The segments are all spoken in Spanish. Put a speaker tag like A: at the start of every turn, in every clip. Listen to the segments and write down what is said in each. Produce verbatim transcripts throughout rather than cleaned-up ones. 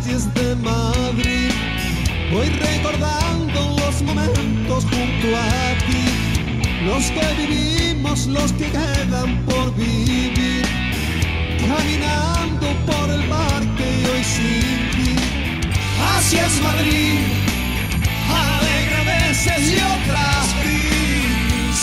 A: calles de Madrid. Voy recordando los momentos junto a ti, los que vivimos, los que quedan por vivir, caminando por el parque y hoy sin ti. Así es Madrid, alegre a veces y otras gris.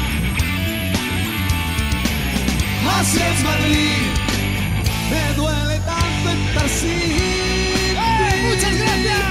A: Así es Madrid, me duele tanto estar sin ti.
B: ¡Muchas gracias!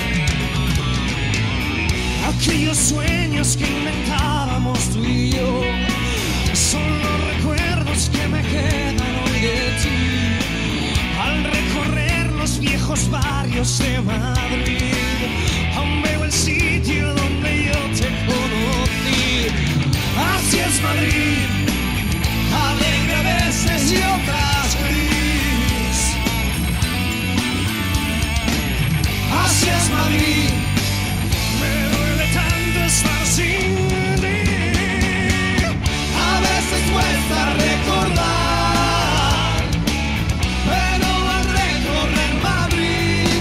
B: Aquellos sueños que inventábamos tú y yo son los recuerdos que me quedan hoy de ti. Al recorrer los viejos barrios de Madrid, aún veo el sitio donde yo te conocí. Así es Madrid, alegre a veces y otras gris. Así es Madrid, me duele tanto estar sin ti. A veces cuesta recordar, pero al recorrer Madrid,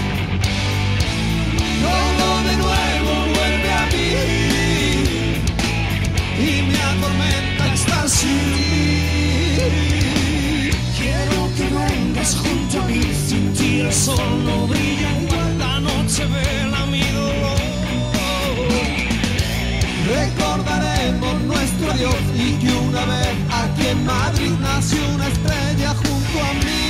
B: todo de nuevo vuelve a mí y me atormenta estar sin ti. Quiero que vengas junto a mí, sin ti el sol no brilla, igual la noche vela mi dolor.
A: Recordaremos nuestro Dios y que una vez aquí en Madrid nació una estrella junto a mí.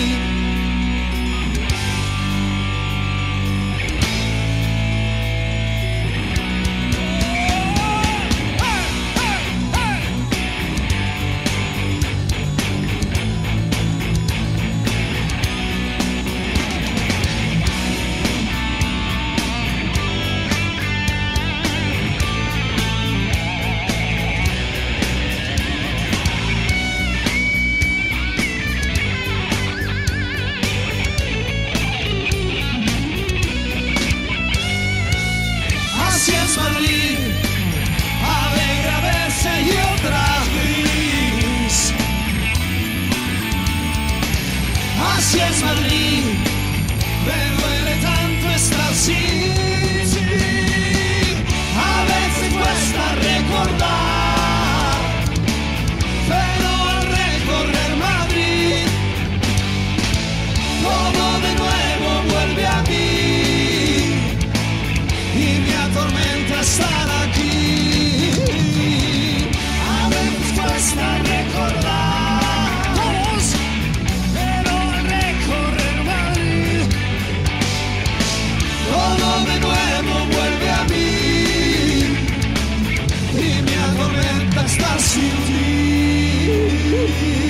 A: Así es Madrid, alegre a veces y otras gris. Así es Madrid, me duele tanto estar sin ti. A veces cuesta recordar, pero al recorrer Madrid, todo de nuevo vuelve a mí y me atormenta estar aquí. A veces cuesta recordar, todos, pero al recorrer Madrid, todo de nuevo vuelve a mí y me atormenta estar sin ti.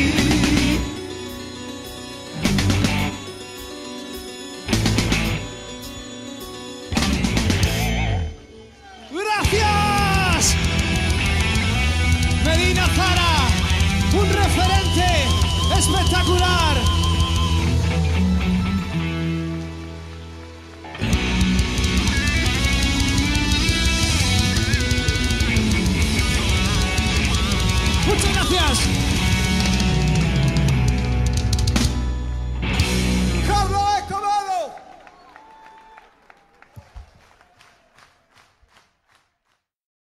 A: ¡Gracias! Medina Zara, un referente espectacular. Muchas gracias.